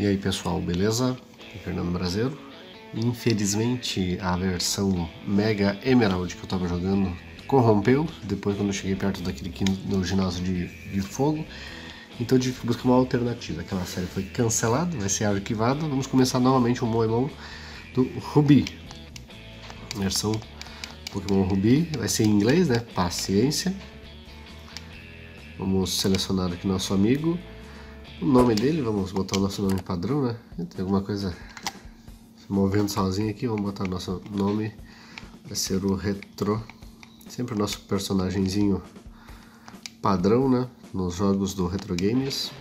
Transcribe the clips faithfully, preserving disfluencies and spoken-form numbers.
aí pessoal, beleza? Fernando Brasileiro. Infelizmente a versão Mega Emerald que eu tava jogando corrompeu, depois quando eu cheguei perto daquele no ginásio de, de fogo. Então eu tive que buscar uma alternativa. Aquela série foi cancelada, vai ser arquivada. Vamos começar novamente o Moemon do Ruby. Versão Pokémon Ruby, vai ser em inglês, né? Paciência. Vamos selecionar aqui nosso amigo. O nome dele, vamos botar o nosso nome padrão, né? Tem alguma coisa se movendo sozinho aqui, vamos botar o nosso nome. Vai ser o Retro. Sempre o nosso personagemzinho padrão, né? Nos jogos do Retro Games.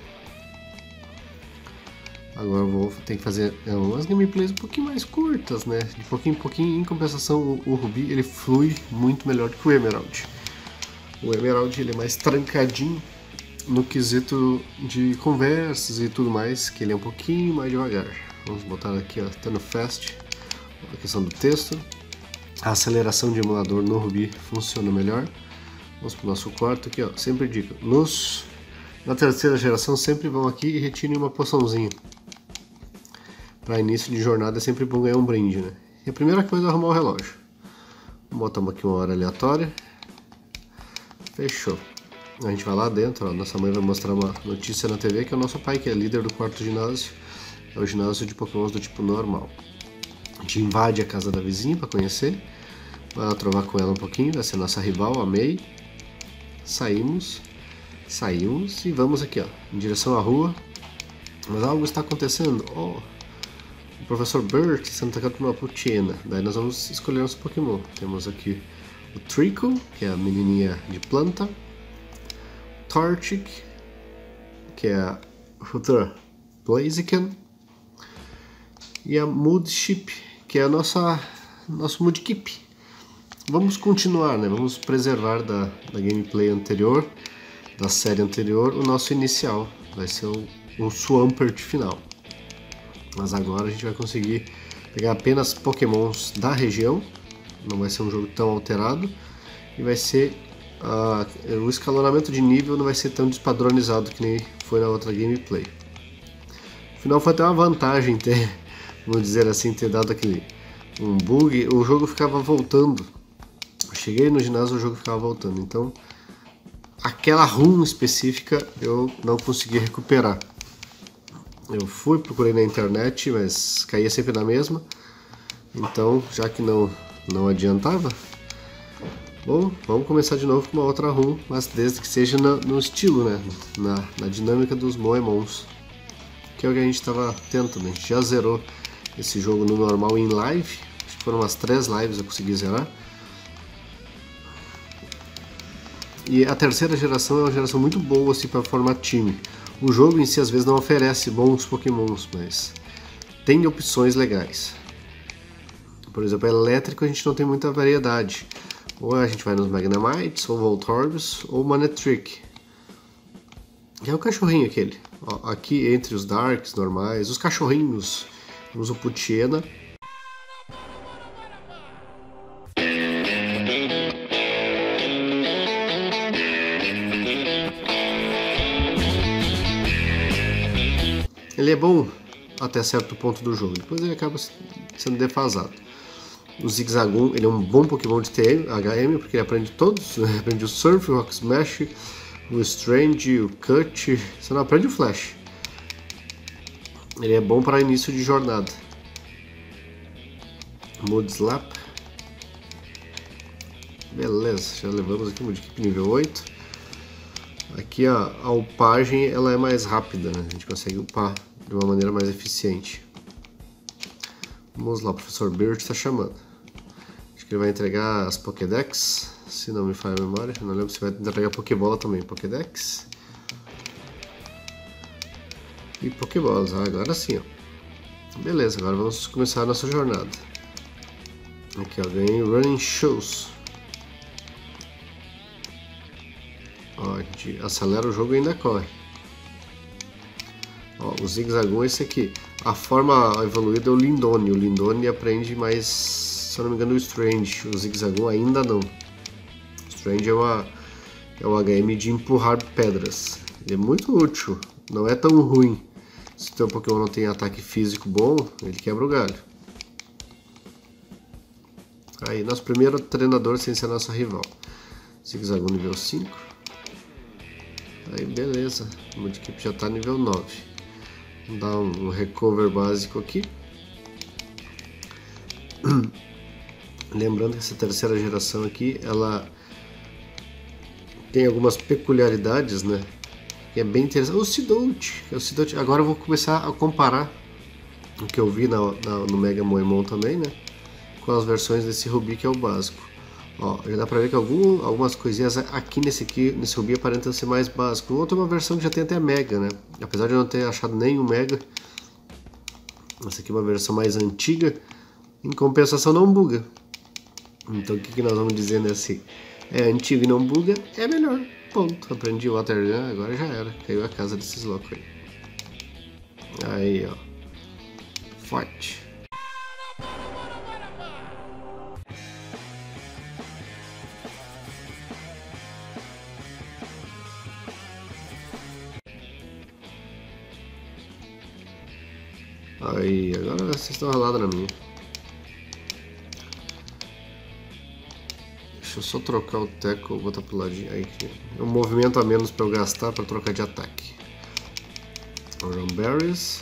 Agora eu vou ter que fazer umas gameplays um pouquinho mais curtas, né? De pouquinho em pouquinho. Em compensação, o, o Ruby ele flui muito melhor do que o Emerald. O Emerald ele é mais trancadinho no quesito de conversas e tudo mais, que ele é um pouquinho mais devagar. Vamos botar aqui, ó, tá no Fast, a questão do texto. A aceleração de emulador no Ruby funciona melhor. Vamos para o nosso quarto aqui, ó. Sempre dica, nos, na terceira geração sempre vão aqui e retirem uma poçãozinha. Para início de jornada é sempre bom ganhar um brinde, né? E a primeira coisa é arrumar o relógio. Vamos botar aqui uma hora aleatória. Fechou. A gente vai lá dentro, ó, nossa mãe vai mostrar uma notícia na T V que é o nosso pai, que é líder do quarto ginásio, é o ginásio de Pokémons do tipo normal. A gente invade a casa da vizinha para conhecer, vai lá trovar com ela um pouquinho, vai ser nossa rival, a May. Saímos, saímos e vamos aqui, ó, em direção à rua, mas algo está acontecendo. Oh, o professor Bert sendo atacado por uma Poochyena. Daí nós vamos escolher nosso Pokémon. Temos aqui o Trickle, que é a menininha de planta. Torchic, que é a futura Blaziken, e a Mudkip, que é a nossa nosso Mudkip. Vamos continuar, né? Vamos preservar da, da gameplay anterior, da série anterior, o nosso inicial. Vai ser o, o Swampert final. Mas agora a gente vai conseguir pegar apenas Pokémons da região. Não vai ser um jogo tão alterado e vai ser Uh, o escalonamento de nível não vai ser tão despadronizado que nem foi na outra gameplay. Afinal foi até uma vantagem ter, vamos dizer assim, ter dado aquele um bug, o jogo ficava voltando. Eu cheguei no ginásio, o jogo ficava voltando, então aquela run específica eu não consegui recuperar. Eu fui, procurei na internet, mas caía sempre na mesma. Então, já que não, não adiantava, bom, vamos começar de novo com uma outra run, mas desde que seja na, no estilo, né? Na, na dinâmica dos Moemons, que é o que a gente estava tentando. A gente já zerou esse jogo no normal em live, acho que foram umas três lives eu consegui zerar. E a terceira geração é uma geração muito boa assim, para formar time. O jogo em si às vezes não oferece bons Pokémons, mas tem opções legais. Por exemplo, elétrico a gente não tem muita variedade. Ou a gente vai nos Magnemites, ou Voltorbs, ou Manectric. Que é o cachorrinho aquele. Ó, aqui entre os Darks normais, os cachorrinhos, temos o Poochyena. Ele é bom até certo ponto do jogo, depois ele acaba sendo defasado. O Zigzagoon, ele é um bom Pokémon de T M, H M, porque ele aprende todos, né? Aprende o Surf, o Rock Smash, o Strange, o Cut, você não aprende o Flash. Ele é bom para início de jornada. Mudslap. Beleza, já levamos aqui o Mudkip nível oito. Aqui a, a upagem ela é mais rápida, né? A gente consegue upar de uma maneira mais eficiente. Vamos lá, o professor Bert está chamando. Acho que ele vai entregar as Pokédex, se não me falha a memória. Eu não lembro se vai entregar Pokébola também. Pokédex e Pokébolas. Ah, agora sim, ó. Beleza, agora vamos começar a nossa jornada. Aqui, ó, ganhei Running Shoes. Ó, a gente acelera o jogo e ainda corre. Ó, o Zigzagoon é esse aqui. A forma evoluída é o Lindone. O Lindone aprende mais, se eu não me engano, o Strange. O Zigzagoon ainda não. O Strange é, uma, é o H M de empurrar pedras. Ele é muito útil, não é tão ruim. Se o teu Pokémon não tem ataque físico bom, ele quebra o galho. Aí, nosso primeiro treinador sem ser nossa rival. Zigzagoon nível cinco. Aí, beleza. O Mudkip já tá nível nove. Vamos dar um, um recover básico aqui. Lembrando que essa terceira geração aqui, ela tem algumas peculiaridades, né? Que é bem interessante. O Seedot, o Seedot. Agora eu vou começar a comparar o que eu vi na, na, no Mega Moemon também, né? Com as versões desse Ruby que é o básico. Ó, já dá pra ver que algum, algumas coisinhas aqui nesse, aqui nesse Ruby aparentam ser mais básico. O outro é uma versão que já tem até Mega, né? Apesar de eu não ter achado nenhum Mega, essa aqui é uma versão mais antiga. Em compensação não buga. Então o que, que nós vamos dizer nesse? É antigo e não buga, é melhor. Ponto. Aprendi o Water Gun, agora já era. Caiu a casa desses loucos aí. Aí, ó. Forte. Aí, agora vocês estão ralados na minha. Deixa eu só trocar o teco, botar pro ladinho. Aí, é um movimento a menos para eu gastar para trocar de ataque. Oran Berries.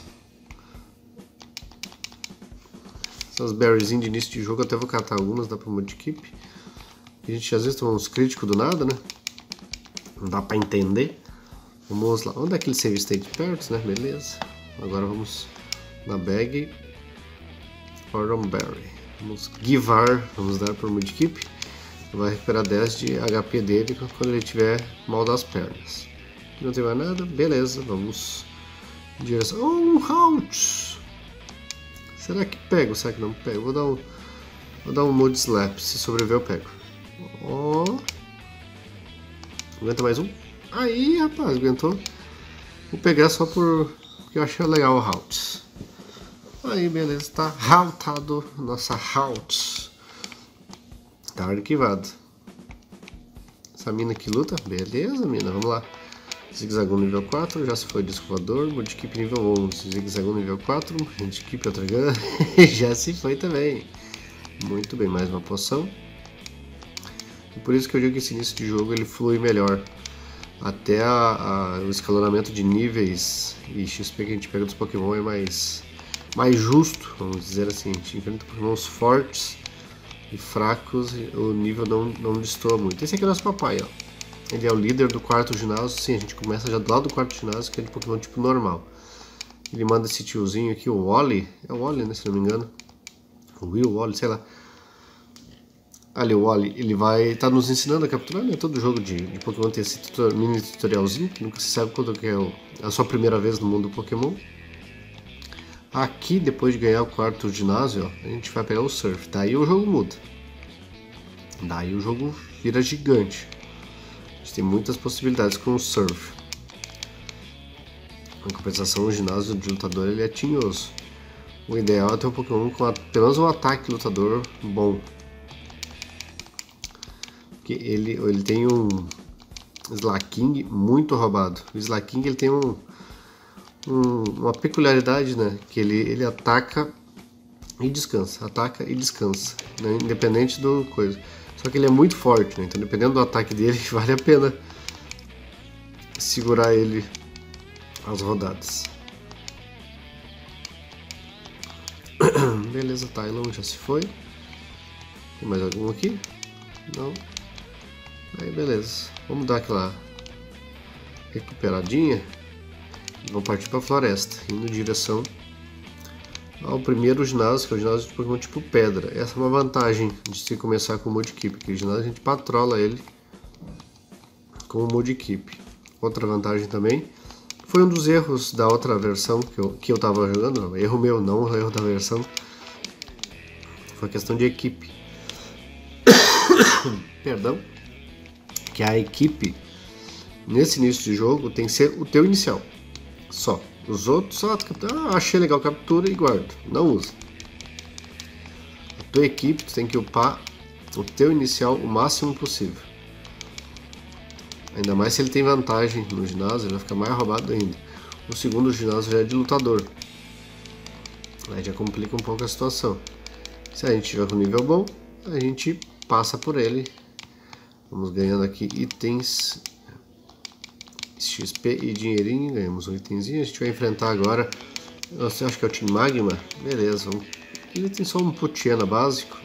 Essas berries de início de jogo, até vou catar algumas, dá para Mudkip. A gente às vezes toma uns críticos do nada, né? Não dá para entender. Vamos lá. Onde é aquele save state perto, né? Beleza. Agora vamos na bag. Oran Berry. Vamos givar, vamos dar para o Mudkip. Vai recuperar dez de H P dele quando ele tiver mal das pernas. Aqui não tem mais nada, beleza, vamos em direção. Oh, um Halt! Será que pego? Será que não pego? Vou dar um, vou dar um Mood Slap, se sobreviver eu pego. Oh. Aguenta mais um? Aí, rapaz, aguentou. Vou pegar só por porque eu achei legal o Halt. Aí, beleza, tá haltado nossa Halt. Tá arquivado. Essa mina que luta? Beleza, mina, vamos lá. Zigzagoon nível quatro, já se foi disco voador. Mudkip nível onze, Zigzagoon nível quatro, Mudkip outra gun, já se foi também. Muito bem, mais uma poção. E por isso que eu digo que esse início de jogo ele flui melhor. Até a, a, o escalonamento de níveis e X P que a gente pega dos Pokémon é mais, mais justo, vamos dizer assim. A gente enfrenta Pokémons fortes e fracos, o nível não, não destoa muito. Esse aqui é o nosso papai, ó. Ele é o líder do quarto ginásio. Sim, a gente começa já do lado do quarto ginásio, que é de Pokémon tipo normal. Ele manda esse tiozinho aqui, o Wally. É o Wally, né, se não me engano. O Will, Wally, sei lá. Ali o Wally, ele vai estar tá nos ensinando a capturar, né? Todo jogo de, de Pokémon tem esse tutor, mini tutorialzinho, que nunca se sabe quando que é o, a sua primeira vez no mundo do Pokémon. Aqui, depois de ganhar o quarto ginásio, ó, a gente vai pegar o Surf. Daí o jogo muda. Daí o jogo vira gigante. A gente tem muitas possibilidades com o Surf. Em compensação, o ginásio de lutador ele é tinhoso. O ideal é ter um Pokémon com pelo menos um ataque lutador bom. Porque ele, ele tem um Slaking muito roubado. O Slaking ele tem um Um, uma peculiaridade, né, que ele, ele ataca e descansa, ataca e descansa, né, independente do coisa. Só que ele é muito forte, né, então dependendo do ataque dele, vale a pena segurar ele as rodadas. Beleza, Tylon já se foi. Tem mais algum aqui? Não. Aí beleza, vamos dar aquela recuperadinha. Vamos partir para a floresta, indo em direção ao primeiro ginásio, que é o ginásio de Pokémon tipo pedra. Essa é uma vantagem de se começar com o Mudkip, porque o ginásio a gente patrola ele com o Mudkip. Outra vantagem também, foi um dos erros da outra versão que eu, que eu tava jogando, não, erro meu, não o erro da versão, foi a questão de equipe. Perdão, que a equipe, nesse início de jogo, tem que ser o teu inicial. Só. Os outros, só ah, achei legal, captura e guardo. Não usa. A tua equipe, tu tem que upar o teu inicial o máximo possível. Ainda mais se ele tem vantagem no ginásio, ele vai ficar mais roubado ainda. O segundo ginásio já é de lutador. Aí já complica um pouco a situação. Se a gente tiver com nível bom, a gente passa por ele. Vamos ganhando aqui itens, X P e dinheirinho. Ganhamos um itemzinho. A gente vai enfrentar agora, você acha que é o Team Magma? Beleza. Ele tem só um Potiena básico,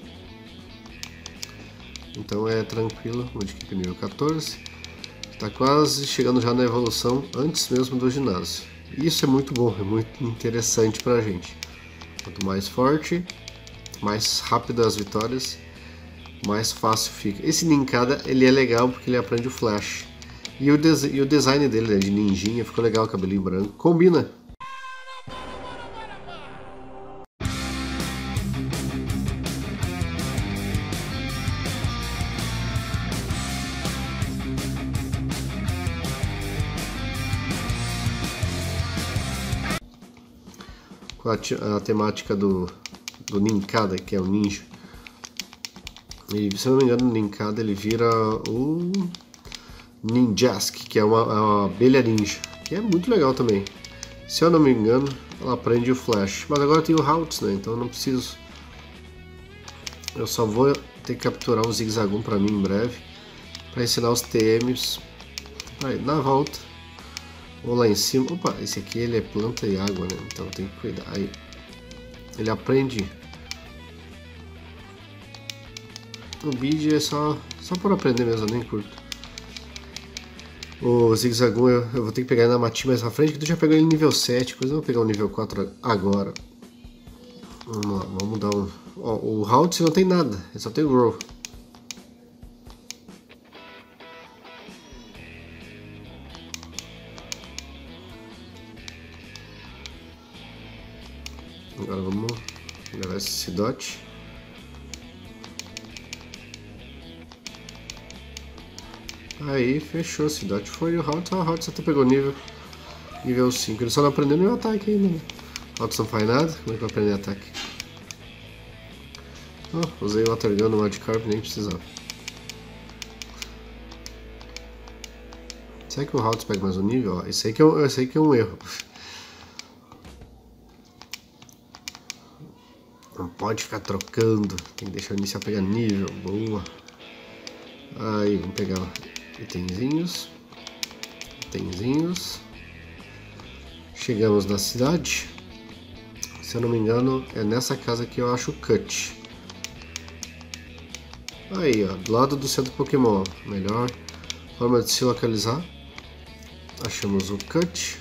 então é tranquilo. Vou de equipe nível quatorze. Está quase chegando já na evolução antes mesmo do ginásio. Isso é muito bom, é muito interessante pra gente. Quanto mais forte, mais rápido as vitórias, mais fácil fica. Esse Ninkada, ele é legal porque ele aprende o flash. E o, e o design dele, né, de ninjinha, ficou legal, cabelinho branco. Combina! Com a, a temática do, do Ninkada, que é o ninja. E se eu não me engano, o Ninkada ele vira o Ninjask, que é uma, uma abelha ninja, que é muito legal também. Se eu não me engano, ela aprende o flash. Mas agora tem o Haltz, né? Então eu não preciso. Eu só vou ter que capturar um Zigzagoon para mim em breve, para ensinar os T Ms. Aí, na volta. Ou lá em cima. Opa, esse aqui ele é planta e água, né? Então tem que cuidar. Aí ele aprende. O Bid é só, só por aprender mesmo, eu nem curto. O Zigzagoon eu, eu vou ter que pegar na matinha mais pra frente, que tu já pegou ele nível sete, coisa eu vou pegar o nível quatro agora. Vamos lá, vamos dar um. Ó, o Haltz não tem nada, ele só tem o Grow. Agora vamos levar esse Sidote. Aí, fechou. Sidote foi. O Haltz, o Haltz até pegou nível nível cinco. Ele só não aprendeu nenhum ataque ainda, né? O Haltz não faz nada. Como é que vai aprender ataque? Oh, usei o Water Gun no Magikarp, nem precisava. Será que o Haltz pega mais um nível? Ó, esse aí que é um, esse aí que é um erro. Não pode ficar trocando, tem que deixar o inicial pegar nível, boa. Aí, vamos pegar itenzinhos, itenzinhos. Chegamos na cidade. Se eu não me engano, é nessa casa que eu acho o Cut. Aí, ó, do lado do centro Pokémon, melhor forma de se localizar. Achamos o Cut.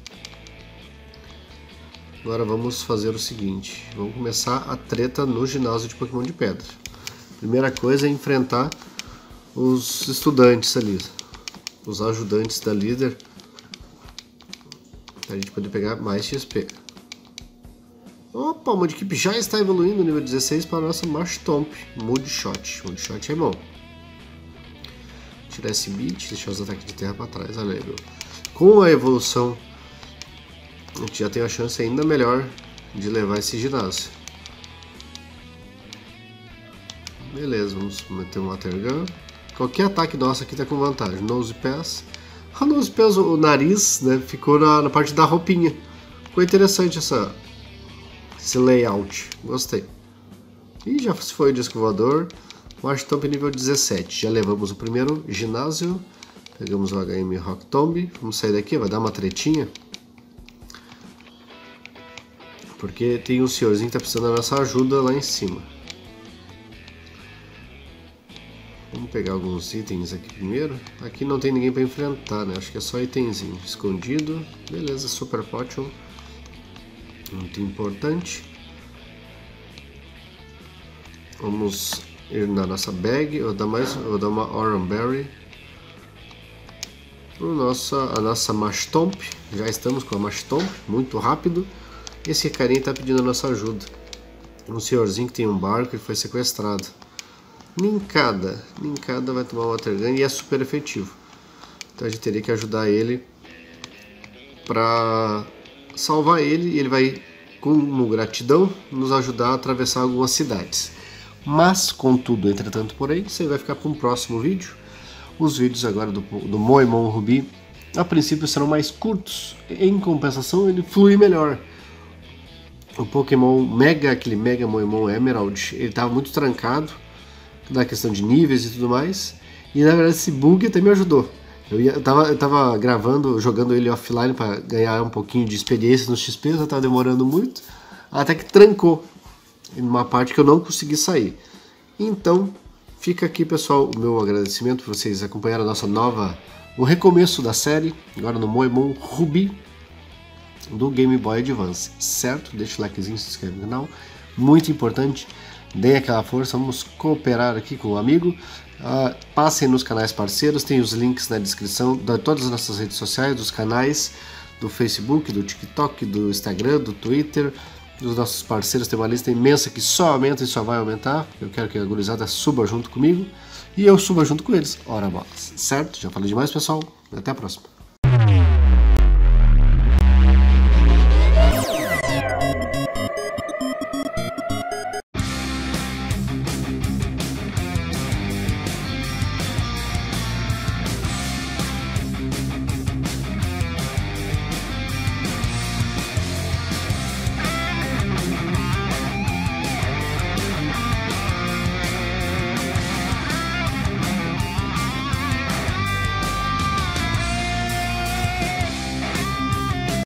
Agora vamos fazer o seguinte, vamos começar a treta no ginásio de Pokémon de pedra. Primeira coisa é enfrentar os estudantes ali, os ajudantes da líder, para a gente poder pegar mais X P. Opa, o Mudkip já está evoluindo nível dezesseis para a nossa Marshtomp, Mudshot. Mudshot é bom. Tirar esse beat, deixar os ataques de terra para trás, olha aí, meu. Com a evolução a gente já tem a chance ainda melhor de levar esse ginásio. Beleza, vamos meter um Water Gun. Qualquer ataque nosso aqui tá com vantagem. Nose Pass. A Nose Pass, o nariz, né, ficou na, na parte da roupinha. Ficou interessante essa, esse layout. Gostei. E já se foi o disco voador. Marshtomp nível dezessete. Já levamos o primeiro ginásio. Pegamos o H M Rock Tomb. Vamos sair daqui, vai dar uma tretinha. Porque tem um senhorzinho que tá precisando da nossa ajuda lá em cima. Vamos pegar alguns itens aqui primeiro. Aqui não tem ninguém para enfrentar, né? Acho que é só itemzinho escondido. Beleza, Super Potion. Muito importante. Vamos ir na nossa bag. Eu vou dar, mais, eu vou dar uma Oranberry. Para nossa, a nossa Marshtomp. Já estamos com a Marshtomp. Muito rápido. Esse carinha está pedindo a nossa ajuda. Um senhorzinho que tem um barco e foi sequestrado. Ninkada. Ninkada vai tomar um Water Gun e é super efetivo. Então a gente teria que ajudar ele para salvar ele. E ele vai, como gratidão, nos ajudar a atravessar algumas cidades. Mas, contudo, entretanto, porém, você vai ficar para um próximo vídeo. Os vídeos agora do, do Moemon Ruby a princípio serão mais curtos, em compensação ele flui melhor. O Pokémon Mega, aquele Mega Moemon Emerald, ele estava muito trancado na questão de níveis e tudo mais, e na verdade esse bug até me ajudou. Eu, ia, eu, tava, eu tava gravando, jogando ele offline para ganhar um pouquinho de experiência no X P, já tava demorando muito, até que trancou em uma parte que eu não consegui sair. Então, fica aqui, pessoal, o meu agradecimento por vocês acompanharem a nossa nova, o recomeço da série, agora no Moemon Ruby, do Game Boy Advance, certo? Deixa o likezinho, se inscreve no canal, muito importante, deem aquela força, vamos cooperar aqui com o amigo, uh, passem nos canais parceiros, tem os links na descrição de todas as nossas redes sociais, dos canais, do Facebook, do TikTok, do Instagram, do Twitter, dos nossos parceiros, tem uma lista imensa que só aumenta e só vai aumentar, eu quero que a gurizada suba junto comigo, e eu suba junto com eles, ora bolas, certo? Já falei demais, pessoal, até a próxima.